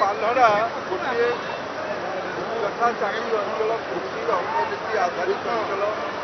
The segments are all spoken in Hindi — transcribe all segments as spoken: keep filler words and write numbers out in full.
पालहड़ा गोटे यथा चाषी अंचल कृषि अग्रगति आधारित अंचल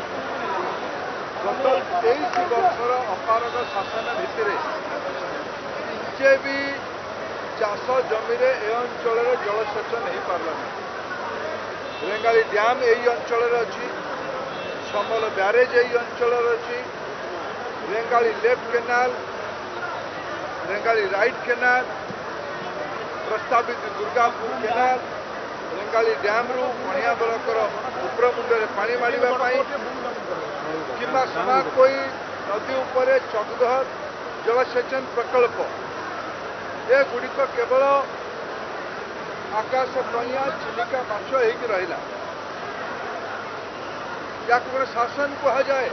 गत तेईस वर्षर अपारग शासन भितर जे भी चाष जमी ए अंचल जलसेचन हो पार्ला रेंगाली डैम यही अंचल अच्छी समल ब्यारेज यही अंचल अच्छी Rengali left canal Rengali right canal प्रस्तावित दुर्गापुर केनाल रेंगाली डैम रु पणिया ब्लकर उपरमुंडे पानी मारिबा किंबा समा कोई नदी उपरे चकधर जलसेचन प्रकल्प ये गुड़िक केवल आकाश कइया चिलिका माछ होगी रहा या शासन कह जाए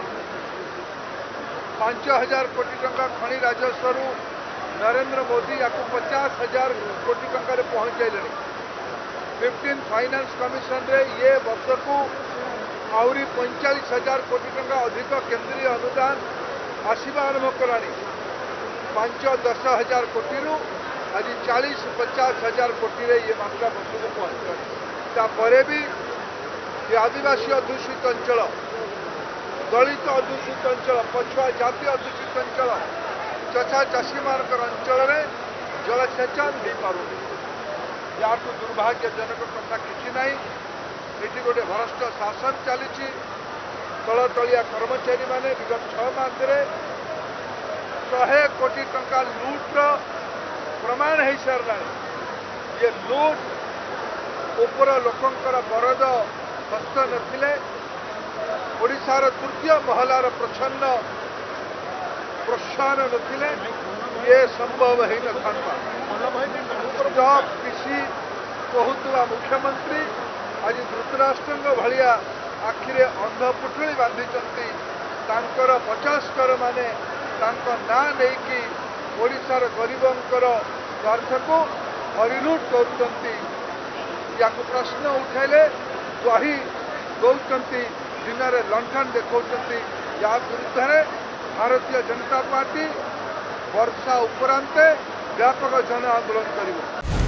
पांच हजार कोटी टंका खनि राजस्व नरेंद्र मोदी या पचास हजार कोटी टंका पहुंचाइले फिफ्टीन फाइनेंस कमिशन रे ये वर्ष को आहरी पैंचाश हजार कोटी टंका अधिक केंद्रीय अनुदान आसवा आरंभ कलानी पांच दस हजार कोटी रु आज चालीस पचास हजार कोटी रे ये मात्रा वर्ष को पहुंचानी भी ये आदिवासी अध्युषित अंचल दलित अध्युषित अंचल पछुआ जाति अध्युषित अंचल चचा चाषी मान अंचल में जलसेचन हो पारुनी या दुर्भाग्यजनक कथा किसी ना ये गोटे भ्रष्ट शासन चली तल तलिया कर्मचारी माने विगत छह मास शहे कोटी टंका लुट्र प्रमाण हो सारा ये लुट उपर लोकंकर बरद हस्त नथिले ओडिशार तृतीय महलार प्रच्छन्न प्रोत्साहन नथिले ये संभव हो न था किसी कहूला मुख्यमंत्री आज धृतराष्ट्र भाया आखिरे अंध पुटुली बांधिंट पचासकर माने ना नहीं ओडिशार गरीबंकर स्वार्थ को हरिलुट कर प्रश्न उठाइले कही दौरान दिन में लंठन देखा या विरुद्ध में भारतीय जनता पार्टी वर्षा उपरांते व्यापक जन आंदोलन करिबो।